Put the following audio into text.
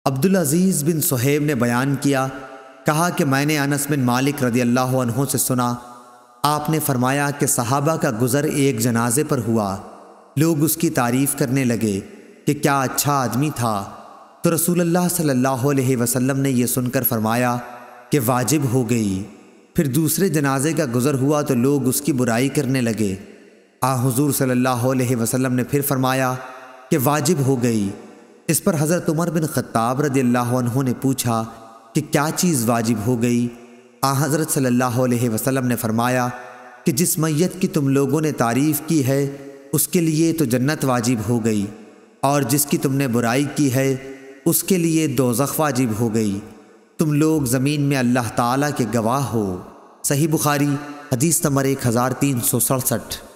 अब्दुल अजीज़ बिन सुहैब ने बयान किया, कहा कि मैंने अनस बिन मालिक रदियल्लाहु अन्हु से सुना, आपने फरमाया कि सहाबा का गुज़र एक जनाजे पर हुआ। लोग उसकी तारीफ़ करने लगे कि क्या अच्छा आदमी था। तो रसूलुल्लाह सल्लल्लाहु अलैहि वसल्लम ने यह सुनकर फरमाया कि वाजिब हो गई। फिर दूसरे जनाजे का गुज़र हुआ तो लोग उसकी बुराई करने लगे। हुज़ूर सल्लल्लाहु अलैहि वसल्लम ने फिर फरमाया कि वाजिब हो गई। इस पर हज़रत उमर बिन ख़त्ताब रदियल्लाहु अन्हु ने पूछा कि क्या चीज़ वाजिब हो गई। हज़रत सल्लल्लाहु अलैहि वसल्लम ने फरमाया कि जिस मैयत की तुम लोगों ने तारीफ़ की है उसके लिए तो जन्नत वाजिब हो गई, और जिसकी तुमने बुराई की है उसके लिए दोज़ख वाजिब हो गई। तुम लोग ज़मीन में अल्लाह ताला के गवाह हो। सही बुखारी हदीस नंबर 1367।